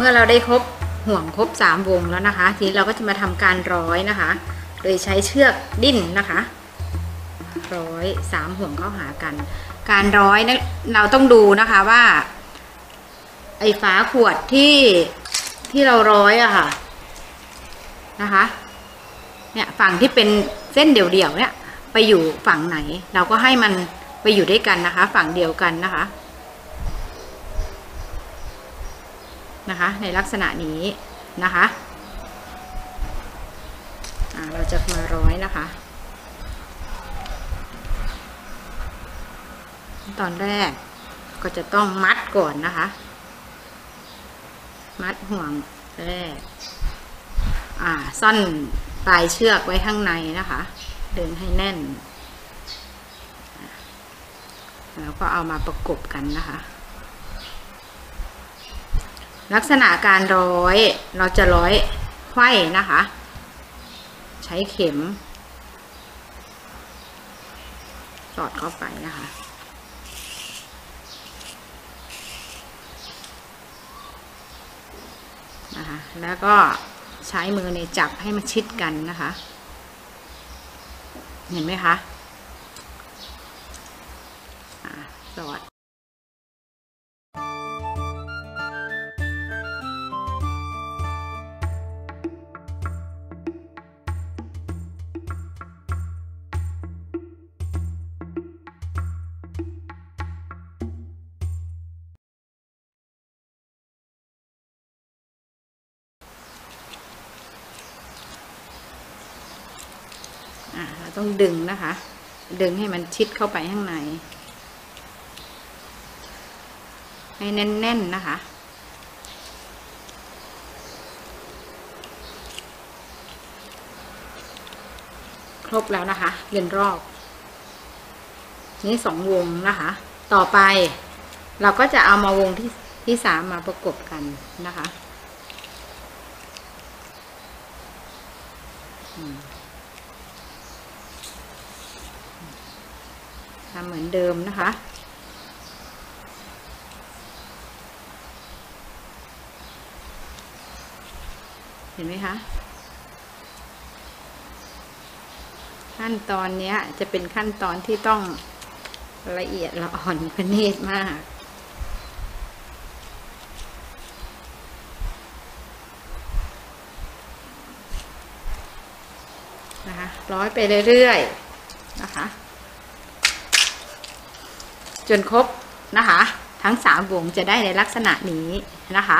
มื่อเราได้ครบห่วงครบ3วงแล้วนะคะทีนี้เราก็จะมาทำการร้อยนะคะโดยใช้เชือกดิ้นนะคะร้อย3ห่วงเข้าหากันการร้อยนะเราต้องดูนะคะว่าไอ้ฝาขวดที่เราร้อยอะค่ะนะคะเนี่ยฝั่งที่เป็นเส้นเดี่ยวๆเนี่ยไปอยู่ฝั่งไหนเราก็ให้มันไปอยู่ด้วยกันนะคะฝั่งเดียวกันนะคะในลักษณะนี้นะคะเราจะมาร้อยนะคะตอนแรกก็จะต้องมัดก่อนนะคะมัดห่วงแรกซ่อนปลายเชือกไว้ข้างในนะคะดึงให้แน่นแล้วก็เอามาประกบกันนะคะลักษณะการร้อยเราจะร้อยไขว้นะคะใช้เข็มสอดเข้าไปนะคะแล้วก็ใช้มือในจับให้มันชิดกันนะคะเห็นไหมคะสอดเราต้องดึงนะคะดึงให้มันชิดเข้าไปข้างในให้แน่นๆนะคะครบแล้วนะคะเรียนรอบนี้2วงนะคะต่อไปเราก็จะเอามาวงที่3มาประกบกันนะคะทำเหมือนเดิมนะคะเห็นไหมคะขั้นตอนนี้จะเป็นขั้นตอนที่ต้องละเอียดละอ่อนประณีตมากนะคะร้อยไปเรื่อยๆนะคะจนครบนะคะทั้ง3วงจะได้ในลักษณะนี้นะคะ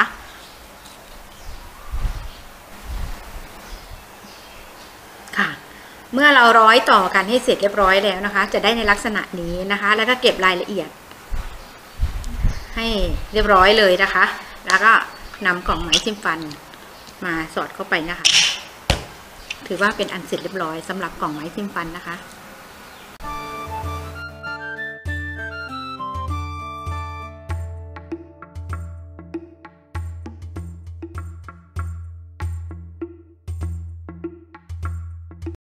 ค่ะเมื่อเราร้อยต่อกันให้เสร็จเรียบร้อยแล้วนะคะจะได้ในลักษณะนี้นะคะแล้วก็เก็บรายละเอียดให้เรียบร้อยเลยนะคะแล้วก็นำกล่องไหมจิ้มฟันมาสอดเข้าไปนะคะถือว่าเป็นอันเสร็จเรียบร้อยสำหรับกล่องไหมจิ้มฟันนะคะ